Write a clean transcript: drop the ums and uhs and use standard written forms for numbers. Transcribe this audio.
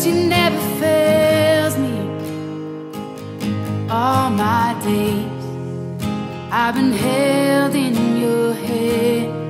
she never fails me. All my days I've been held in your hand.